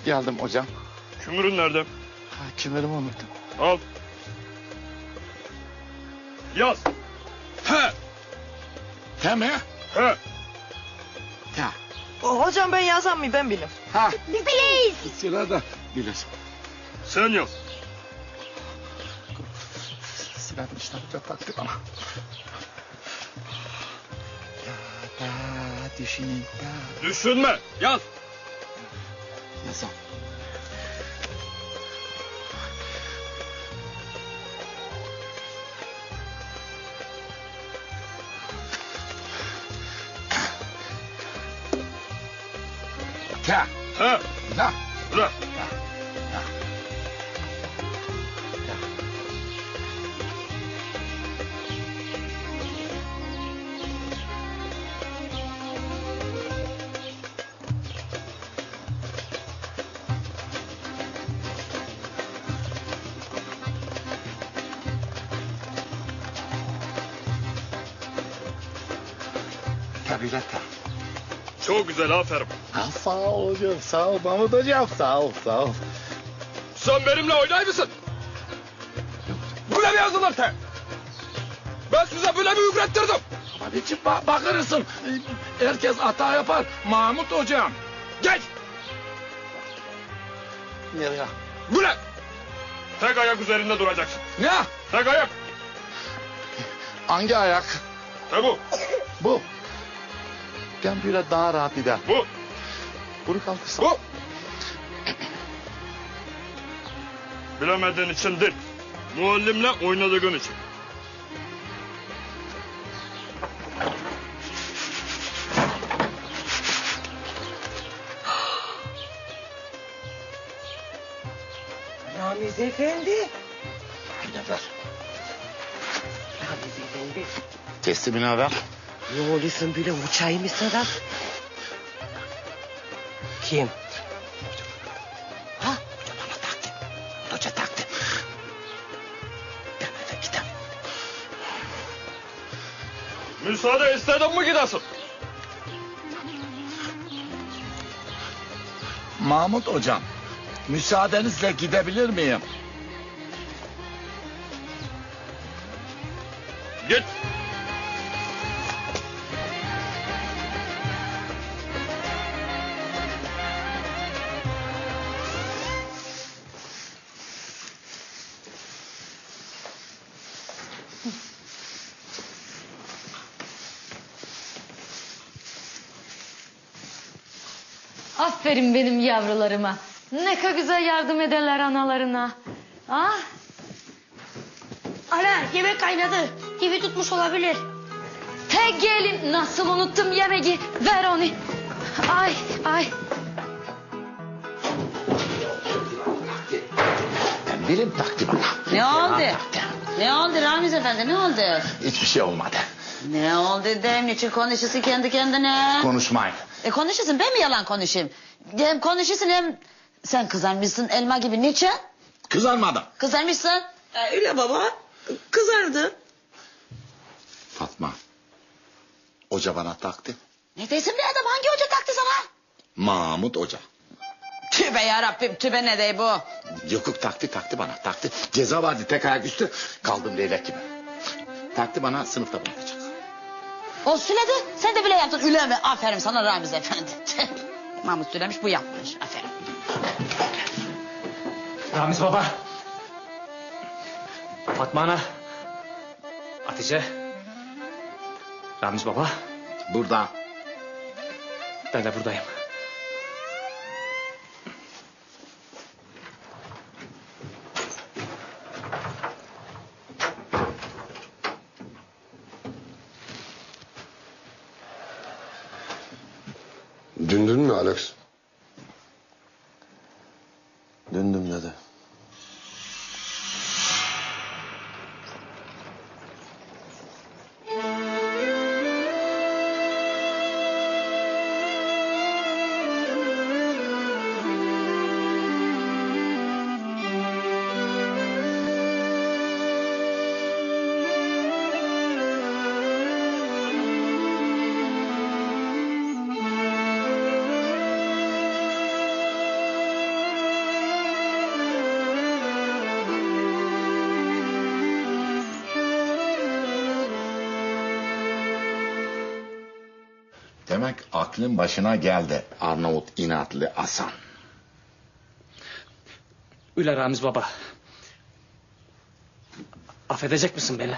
Geldim hocam. Kümürün nerede? Ha, kümürümü unuttum. Al. Yaz. He. He mi? He. Ya. Hocam ben yazan mı ben bilim. Ha. Biz bileyiz. Sırada bilirsin. Sen yaz. Sinan işte hoca taktı bana. Ya da düşünün da. Düşünme. Yaz. Yazam. Ya. He. La. Ulan. Tabii ta. Çok güzel, aferin. Ha, sağ ol hocam, sağ ol Mahmut hocam, sağ ol, sağ ol. Sen benimle oynay mısın? Böyle mi yazılır te? Ben size böyle mi ücrettirdim? Abicim bakırısın, herkes hata yapar Mahmut hocam. Geç. Nereye? Böyle. Tek ayak üzerinde duracaksın. Ne? Tek ayak. Hangi ayak? Te bu. Bu. Ben böyle daha rahat gider. Bu. Bunu kaldırsam. Bu. Bilemediğin için değil. Muallimle oynadığın için. Ramiz Efendi. Ne ver? Ramiz Efendi. Teslimini ver. Ne oluyorsun böyle uçayım mı sana? Kim? Ha? Hoca bana taktı. Hoca taktı. Demeden gidelim. Müsaade istedin mi gidesin? Mahmut hocam, müsaadenizle gidebilir miyim? Git. Aferin benim yavrularıma. Ne kadar güzel yardım ederler analarına. Ah. Ana yemek kaynadı. TV tutmuş olabilir. Tek gelin nasıl unuttum yemeği. Ver onu. Ay ay. Ben bilim taktı bana. Ne oldu? Taktı. Ne oldu Ramiz Efendi, ne oldu? Hiçbir şey olmadı. Ne oldu dem, niçin konuşuyorsun kendi kendine? Konuşmayın. Konuşuyorsun, ben mi yalan konuşayım? Hem konuşuyorsun hem sen kızarmışsın elma gibi, niçin? Kızarmadım. Kızarmışsın. Öyle baba. Kızardı. Fatma. Hoca bana taktı. Ne desin bir adam, hangi hoca taktı sana? Mahmut hoca. Tübe yarabbim, tübe ne dey bu? Yok taktı bana taktı. Ceza vardı tek ayak üstü. Kaldım leylek gibi. Taktı bana sınıfta bırakacak. O süledi, sen de bile yaptın üle mi? Aferin sana Ramiz Efendi. Mahmut söylemiş, bu yapmış, aferin. Ramiz baba. Fatma ana. Hatice. Ramiz baba. Burada. Ben de buradayım. Dündün mü Alex? Döndüm dedi. Demek aklın başına geldi Arnavut inatlı Hasan. Üle Ramiz baba. Affedecek misin beni?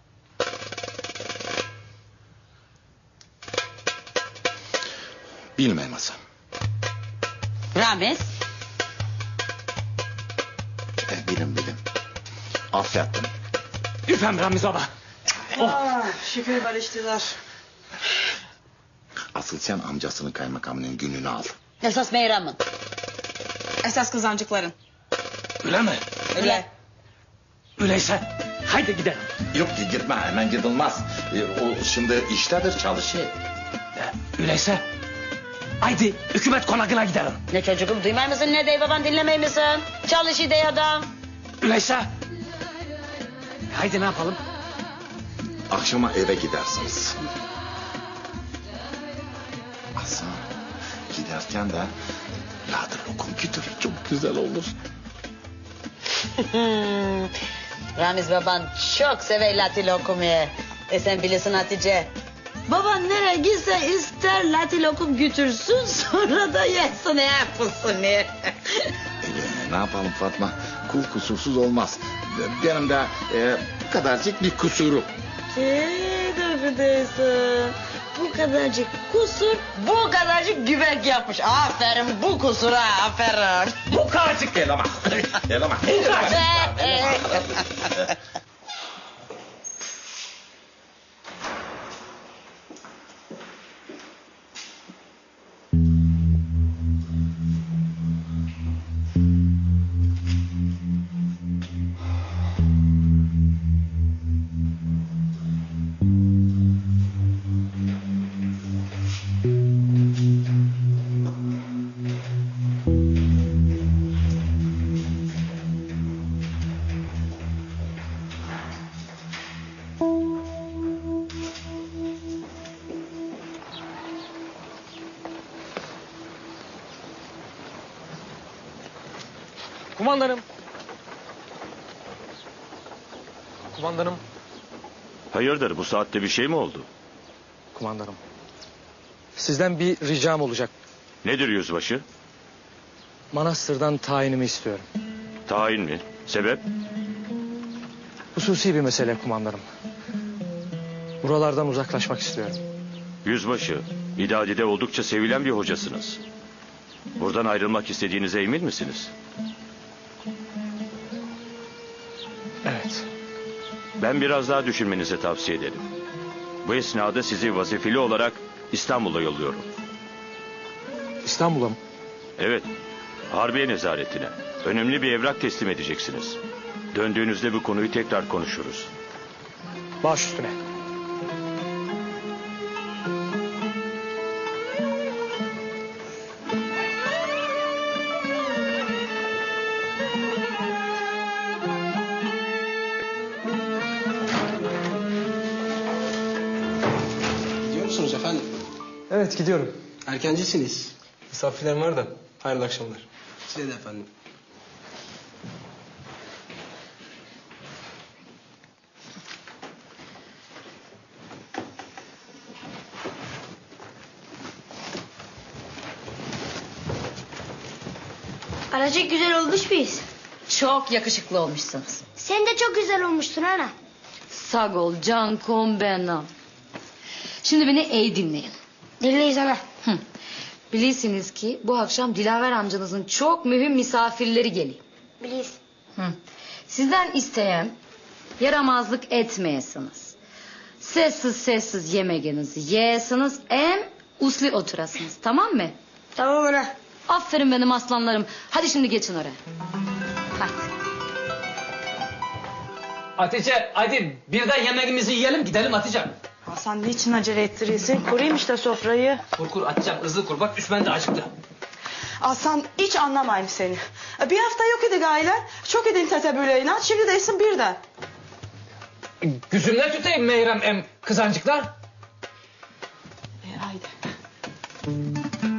Bilmem Hasan. Ramiz. Bilim. Affettim. Üfem Ramiz baba. Şükür barıştılar. Asıl sen amcasının kaymakamının gününü al. Esas Meyram'ın. Esas kızancıkların. Üle mi? Öyle. Üleyse haydi gidelim. Yok gitme hemen gidilmez. O şimdi iştedir çalışıyor. Üleyse haydi hükümet konağına gidelim. Ne çocuğum duymay mısın ne dey baban dinlemey misin? Çalışıyor dey adam. Üleyse haydi ne yapalım? Akşama eve gidersiniz. Hasan giderken de ladır lokum götür. Çok güzel olur. Ramiz baban çok sever lati lokumu. Sen bilirsin Hatice. Baban nereye gitse ister lati lokum götürsün sonra da yesin yapılsın. Ne yapalım Fatma? Kul kusursuz olmaz. Benim de bu kadarcık bir kusurum. Affedersin. Bu kadarcık kusur, bu kadarcık güvek yapmış. Aferin bu kusura, aferin. Bu kadarcık değil ama. Değil ama. Kumandanım. Kumandanım. Hayırdır bu saatte bir şey mi oldu? Kumandanım. Sizden bir ricam olacak. Nedir yüzbaşı? Manastırdan tayinimi istiyorum. Tayin mi? Sebep? Hususi bir mesele kumandanım. Buralardan uzaklaşmak istiyorum. Yüzbaşı, İdadi'de oldukça sevilen bir hocasınız. Buradan ayrılmak istediğinize emin misiniz? Evet. Ben biraz daha düşünmenizi tavsiye ederim. Bu esnada sizi vazifeli olarak İstanbul'a yolluyorum. İstanbul'a mı? Evet, Harbiye Nezaretine. Önemli bir evrak teslim edeceksiniz. Döndüğünüzde bu konuyu tekrar konuşuruz. Baş üstüne. Gidiyor musunuz efendim? Evet gidiyorum. Erkencisiniz. Misafirlerim var da. Hayırlı akşamlar. Size de efendim. Aracık güzel olmuş muyuz? Çok yakışıklı olmuşsunuz. Sen de çok güzel olmuştun ana. Sağ ol cankom benim. Şimdi beni iyi dinleyin. Dinleyiz ana. Bilirsiniz ki bu akşam Dilaver amcanızın çok mühim misafirleri geliyor. Biliyiz. Sizden isteyen yaramazlık etmeyesiniz. Sessiz sessiz yemeğinizi yiyesiniz. Hem uslu oturasınız, tamam mı? Tamam ana. Aferin benim aslanlarım. Hadi şimdi geçin oraya. Hadi. Hatice hadi birden yemeğimizi yiyelim gidelim Hatice. Hasan niçin acele ettiriyorsun? Kurayım işte sofrayı. Kur Hatice hızlı kur bak Üsmen de acıktı. Hasan hiç anlamayayım seni. Bir hafta yok idi gayler. Çok edin tete böyle inat. Şimdi değilsin birden. Gözümden tutayım Meyrem em kızancıklar. Haydi.